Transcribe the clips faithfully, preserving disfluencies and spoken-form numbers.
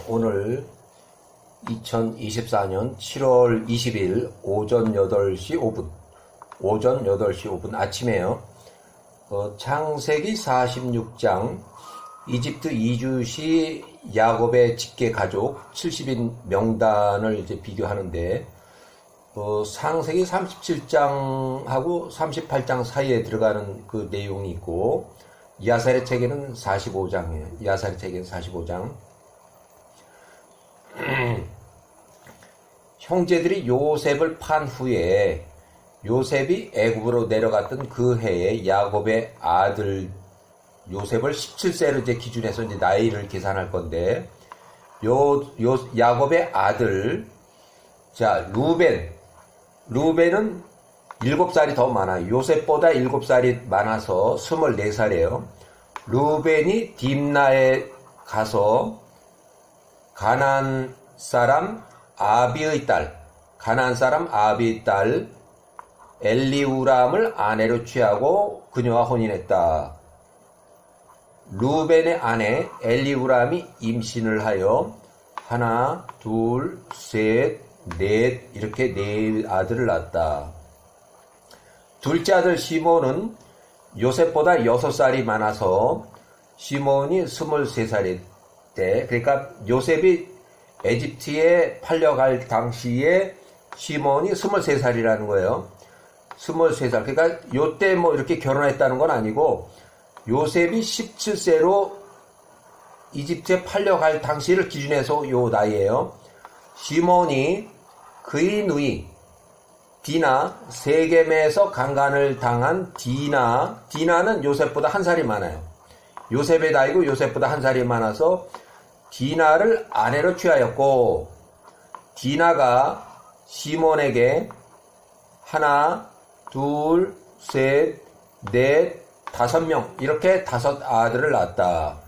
오늘 이천이십사 년 칠월 이십일 오전 여덟 시 오 분 오전 여덟 시 오 분 아침에요. 어, 창세기 사십육 장 이집트 이주시 야곱의 직계 가족 칠십 인 명단을 이제 비교하는데 어, 창세기 삼십칠 장하고 삼십팔 장 사이에 들어가는 그 내용이 있고 야살의 책에는 사십오 장이에요. 야살의 책에는 사십오 장. 형제들이 요셉을 판 후에 요셉이 애굽으로 내려갔던 그 해에 야곱의 아들 요셉을 십칠 세로 이제 기준해서 이제 나이를 계산할 건데 요, 요 야곱의 아들 자 루벤 루벤은 일곱 살이 더 많아요. 요셉보다 일곱 살이 많아서 스물네 살이에요. 루벤이 딥나에 가서 가나안 사람 아비의 딸, 가나안 사람 아비의 딸 엘리우람을 아내로 취하고 그녀와 혼인했다. 루벤의 아내 엘리우람이 임신을 하여 하나, 둘, 셋, 넷 이렇게 네 아들을 낳았다. 둘째 아들 시몬은 요셉보다 여섯 살이 많아서 시몬이 스물세 살이 때, 그러니까 요셉이 에집트에 팔려갈 당시에 시몬이 스물세 살이라는 거예요. 스물세 살. 그러니까 요때 뭐 이렇게 결혼했다는 건 아니고 요셉이 십칠 세로 이집트에 팔려갈 당시를 기준해서 요 나이예요. 시몬이 그의 누이 디나, 세겜에서 강간을 당한 디나, 디나는 요셉보다 한 살이 많아요. 요셉의 나이고 요셉보다 한 살이 많아서 디나를 아내로 취하였고 디나가 시몬에게 하나, 둘, 셋, 넷, 다섯 명 이렇게 다섯 아들을 낳았다.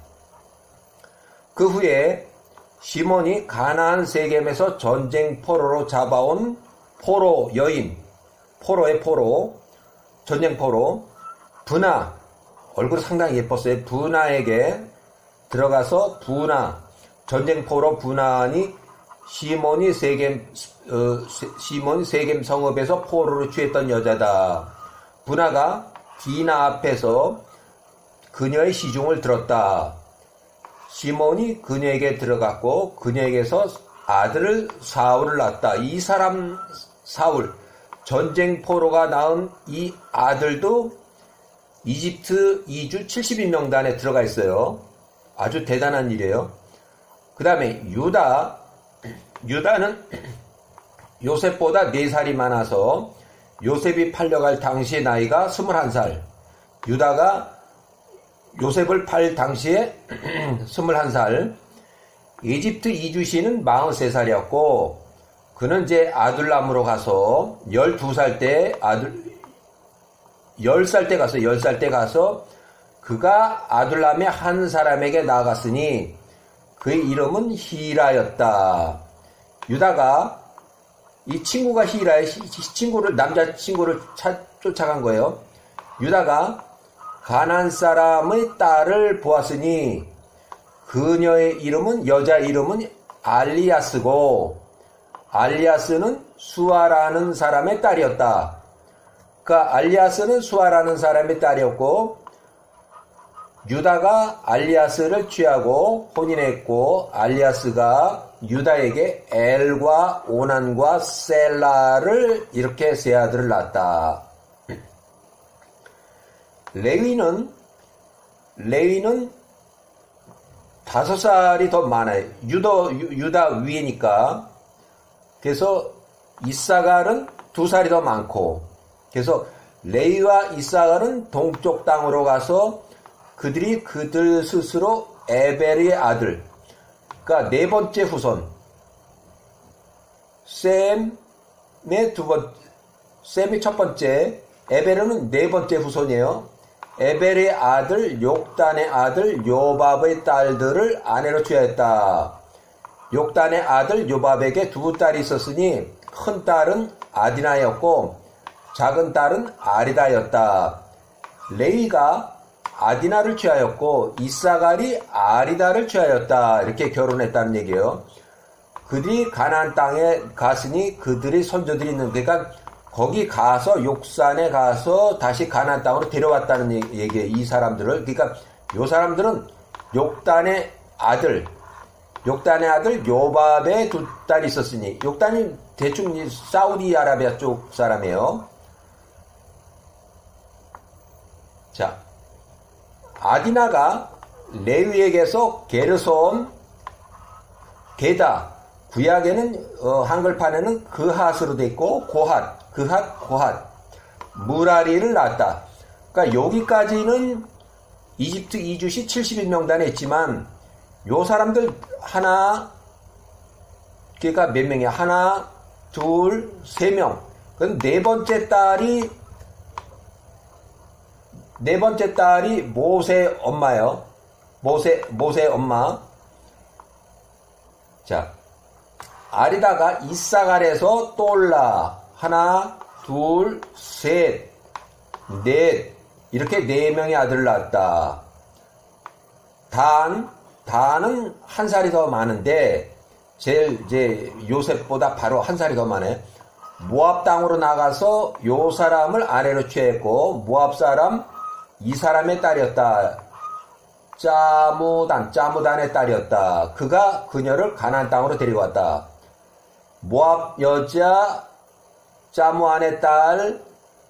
그 후에 시몬이 가나안 세겜에서 전쟁 포로로 잡아온 포로 여인, 포로의 포로, 전쟁 포로 브나, 얼굴이 상당히 예뻤어요. 브나에게 들어가서 브나, 전쟁 포로 브나니 시몬이 세겜 어, 시몬이 세겜 성읍에서 포로로 취했던 여자다. 브나가 디나 앞에서 그녀의 시중을 들었다. 시몬이 그녀에게 들어갔고 그녀에게서 아들을 사울을 낳았다. 이 사람 사울, 전쟁 포로가 낳은 이 아들도 이집트 이주 칠십 인 명단에 들어가 있어요. 아주 대단한 일이에요. 그 다음에 유다, 유다는 요셉보다 네 살이 많아서 요셉이 팔려갈 당시의 나이가 스물한 살. 유다가 요셉을 팔 당시에 스물한 살. 이집트 이주시는 마흔세 살이었고 그는 이제 아둘람으로 가서 열두 살 때 아둘 열 살 때 가서 열 살 때 가서 그가 아둘람의 한 사람에게 나아갔으니 그의 이름은 히라였다. 유다가 이 친구가 히라의 친구를 남자 친구를 차, 쫓아간 거예요. 유다가 가나안 사람의 딸을 보았으니 그녀의 이름은 여자 이름은 알리아스고 알리아스는 수아라는 사람의 딸이었다. 그러니까 알리아스는 수아라는 사람의 딸이었고 유다가 알리아스를 취하고 혼인했고 알리아스가 유다에게 엘과 오난과 셀라를 이렇게 세 아들을 낳았다. 레위는 레위는 다섯 살이 더 많아요. 유도, 유다 위니까. 그래서 이사갈은 두 살이 더 많고 그래서 레위와 이사갈은 동쪽 땅으로 가서 그들이 그들 스스로 에벨의 아들, 그러니까 네 번째 후손, 셈의 두 번, 셈이 첫 번째, 에벨은 네 번째 후손이에요. 에벨의 아들, 욕단의 아들, 요밥의 딸들을 아내로 취하였다. 욕단의 아들 요밥에게 두 딸이 있었으니 큰 딸은 아디나였고 작은 딸은 아리다였다. 레위가 아디나를 취하였고 이사갈이 아리다를 취하였다. 이렇게 결혼했다는 얘기예요. 그들이 가나안 땅에 갔으니 그들의 선조들이 있는, 그러니까 거기 가서 욕산에 가서 다시 가나안 땅으로 데려왔다는 얘기예요. 이 사람들을. 그러니까 요 사람들은 욕단의 아들, 욕단의 아들 요밥의 두 딸이 있었으니, 욕단이 대충 사우디아라비아 쪽 사람이에요. 자, 아디나가 레위에게서 게르손, 게다, 구약에는 어, 한글판에는 그핫으로 돼 있고 고핫, 그핫, 고핫, 무라리를 낳았다. 그러니까 여기까지는 이집트 이주시 칠십일 명단에 있지만 요 사람들 하나, 그러니까 몇 명이야? 하나, 둘, 세 명. 그럼 네 번째 딸이 네 번째 딸이 모세 엄마예요. 모세 모세 엄마. 자, 아리다가 이사갈에서 똘라 하나, 둘, 셋, 넷 이렇게 네 명의 아들을 낳았다. 단 단은 한 살이 더 많은데 제일 이제 요셉보다 바로 한 살이 더 많아요. 모압 땅으로 나가서 요 사람을 아내로 취했고 모압 사람 이 사람의 딸이었다. 짜무단, 짜무단의 딸이었다. 그가 그녀를 가나안 땅으로 데리고 왔다. 모압 여자 짜무안의 딸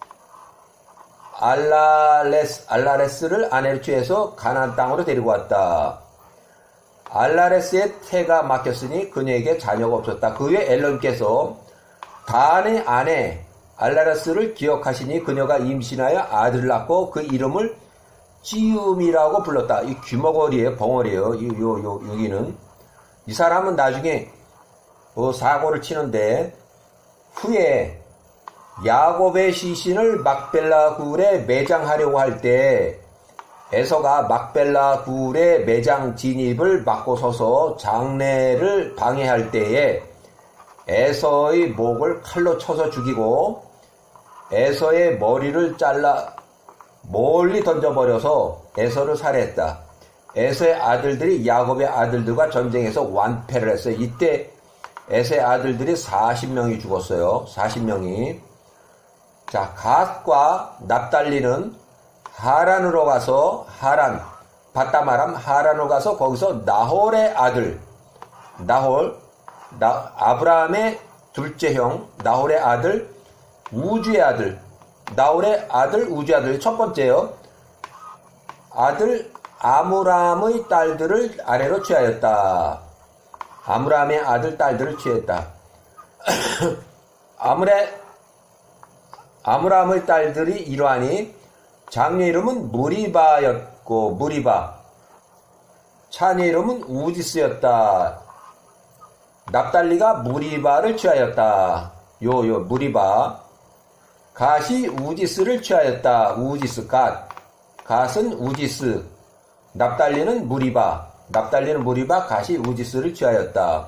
알라레스, 알라레스를 아내로 취해서 가나안 땅으로 데리고 왔다. 알라레스의 태가 막혔으니 그녀에게 자녀가 없었다. 그 후에 엘론께서 단의 아내 알라레스를 기억하시니 그녀가 임신하여 아들을 낳고 그 이름을 찌움이라고 불렀다. 이 귀머거리예요, 벙어리예요. 이, 요, 요, 여기는 이 사람은 나중에 어, 사고를 치는데 후에 야곱의 시신을 막벨라 굴에 매장하려고 할 때 에서가 막벨라 굴의 매장 진입을 막고 서서 장례를 방해할 때에 에서의 목을 칼로 쳐서 죽이고 에서의 머리를 잘라 멀리 던져버려서 에서를 살해했다. 에서의 아들들이 야곱의 아들들과 전쟁에서 완패를 했어요. 이때 에서의 아들들이 사십 명이 죽었어요. 사십 명이. 자, 갓과 납달리는 하란으로 가서 하란, 바다마람 하란으로 가서 거기서 나홀의 아들, 나홀, 나, 아브라함의 둘째 형, 나홀의 아들, 우주의 아들, 나홀의 아들, 우주의 아들, 첫 번째요. 아들 아므람의 딸들을 아내로 취하였다. 아므람의 아들, 딸들을 취했다. 아므레, 아므람의 딸들이 이러하니 장녀 이름은 무리바였고, 무리바. 차녀 이름은 우지스였다. 납달리가 무리바를 취하였다. 요, 요, 무리바. 갓이 우지스를 취하였다. 우지스, 갓. 갓은 우지스. 납달리는 무리바. 납달리는 무리바, 갓이 우지스를 취하였다.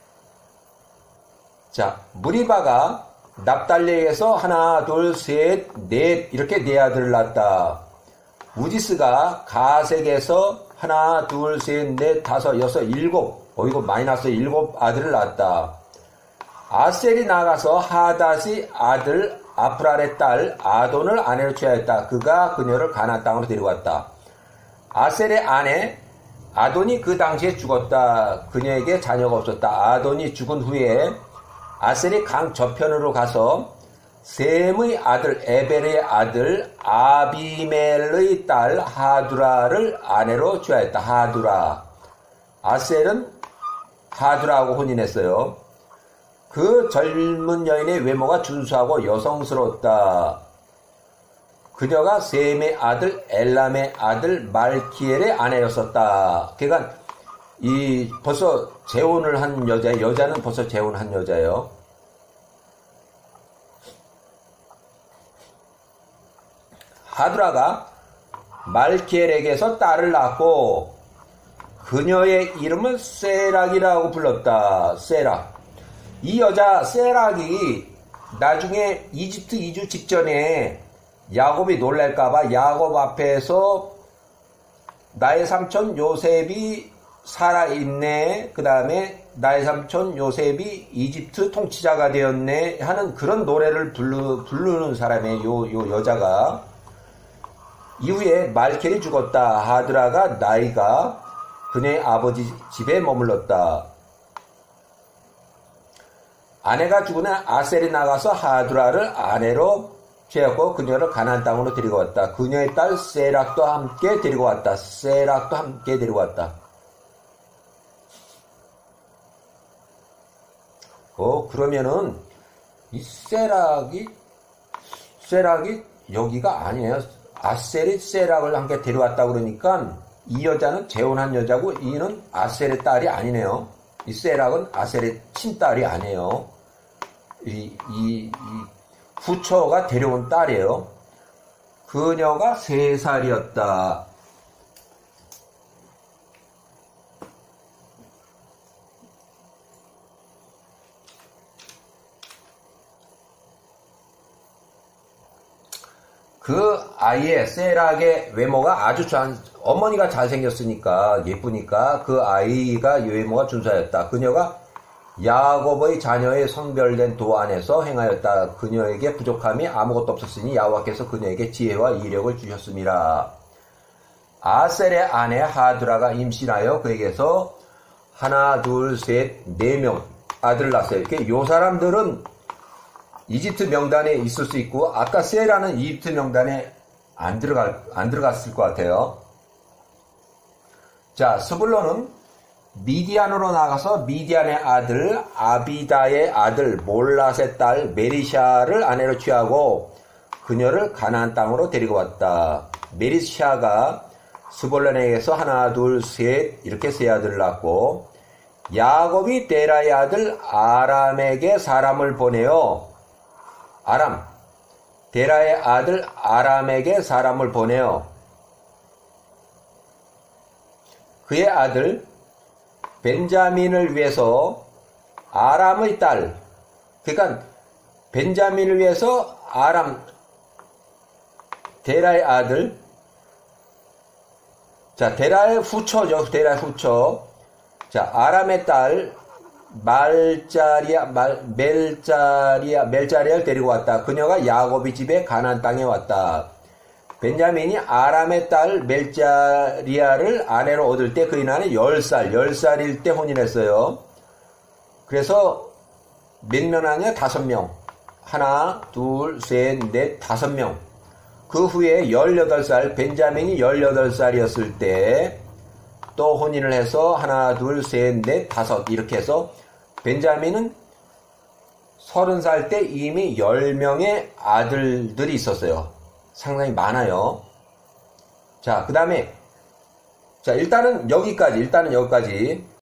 자, 무리바가 납달리에게서 하나, 둘, 셋, 넷 이렇게 네 아들을 낳았다. 우지스가 갓에게서 하나, 둘, 셋, 넷, 다섯, 여섯, 일곱, 어 이거 많이 낳았어요. 일곱 아들을 낳았다. 아셀이 나가서 하닷이 아들 아프랄의 딸 아돈을 아내로 취하였다. 그가 그녀를 가나안 땅으로 데려왔다. 아셀의 아내 아돈이 그 당시에 죽었다. 그녀에게 자녀가 없었다. 아돈이 죽은 후에 아셀이 강 저편으로 가서 셈의 아들 에벨의 아들 아비멜의 딸 하두라를 아내로 취하였다. 하두라. 아셀은 하두라하고 혼인했어요. 그 젊은 여인의 외모가 준수하고 여성스러웠다. 그녀가 셈의 아들 엘람의 아들 말키엘의 아내였었다. 그러니까 이 벌써 재혼을 한 여자, 여자는 벌써 재혼한 여자예요. 하두라가 말키엘에게서 딸을 낳고 그녀의 이름을 세락이라고 불렀다. 세락. 이 여자 세락이 나중에 이집트 이주 직전에 야곱이 놀랄까봐 야곱 앞에서 나의 삼촌 요셉이 살아있네. 그 다음에 나의 삼촌 요셉이 이집트 통치자가 되었네 하는 그런 노래를 부르, 부르는 사람의 요, 요 여자가 이후에 말켈이 죽었다. 하드라가 나이가 그녀의 아버지 집에 머물렀다. 아내가 죽은 후 아셀이 나가서 하드라를 아내로 취하고 그녀를 가나안 땅으로 데리고 왔다. 그녀의 딸 세락도 함께 데리고 왔다. 세락도 함께 데리고 왔다. 어, 그러면은 이 세락이 세락이 여기가 아니에요. 아셀이 세락을 함께 데려왔다 그러니까 이 여자는 재혼한 여자고 이는 아셀의 딸이 아니네요. 이 세락은 아셀의 친딸이 아니에요. 이, 이, 이 후처가 데려온 딸이에요. 그녀가 세 살이었다. 그 아이의 세락의 외모가 아주 잘, 어머니가 잘생겼으니까 예쁘니까 그 아이가 외모가 준수하였다. 그녀가 야곱의 자녀의 성별된 도 안에서 행하였다. 그녀에게 부족함이 아무것도 없었으니 여호와께서 그녀에게 지혜와 이력을 주셨습니다. 아셀의 아내 하드라가 임신하여 그에게서 하나, 둘, 셋, 네 명 아들을 낳았어요. 이렇게 요 사람들은 이집트 명단에 있을 수 있고 아까 세라는 이집트 명단에 안 들어갈 안 들어갔을 것 같아요. 자, 스불론은 미디안으로 나가서 미디안의 아들 아비다의 아들 몰랏의 딸 메리샤를 아내로 취하고 그녀를 가나안 땅으로 데리고 왔다. 메리샤가 스불론에게서 하나, 둘, 셋 이렇게 세 아들을 낳고 야곱이 데라의 아들 아람에게 사람을 보내어 아람, 데라의 아들 아람에게 사람을 보내어 그의 아들 벤자민을 위해서 아람의 딸, 그러니까 벤자민을 위해서 아람, 데라의 아들, 자, 데라의 후처죠. 데라의 후처. 자, 아람의 딸 말자리아, 말, 멜자리아, 멜자리아를 데리고 왔다. 그녀가 야곱의 집에 가나안 땅에 왔다. 벤자민이 아람의 딸 멜자리아를 아내로 얻을 때 그의 나이는 열 살, 열 살일 때 혼인했어요. 그래서 몇 명 아니야? 다섯 명. 하나, 둘, 셋, 넷, 다섯 명. 그 후에 열여덟 살, 벤자민이 열여덟 살이었을 때 또 혼인을 해서 하나, 둘, 셋, 넷, 다섯 이렇게 해서 벤자민은 서른 살 때 이미 열 명의 아들들이 있었어요. 상당히 많아요. 자, 그 다음에 자 일단은 여기까지 일단은 여기까지